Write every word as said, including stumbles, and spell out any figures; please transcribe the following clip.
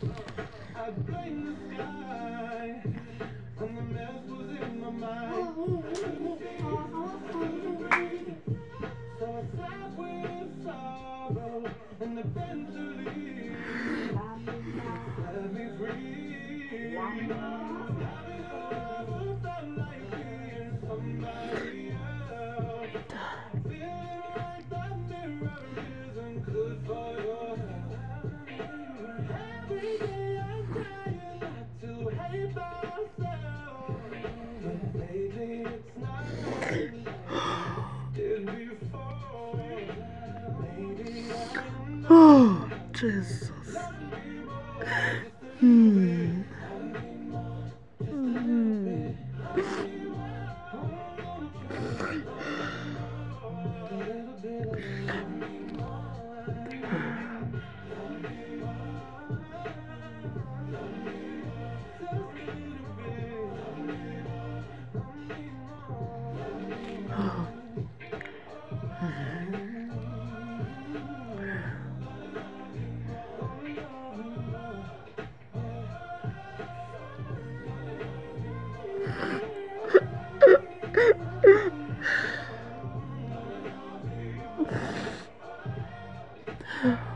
I blame the sky when the mess was in my mind. So I sat with sorrow and eventually let me free. Having never felt like being somebody else. Feeling like the mirror isn't good for your health. Every day I'm trying not to hate myself, but lately it's not happening. Did before. Maybe I'm not. Oh, Jesus. Hmm. Hmm. Oh.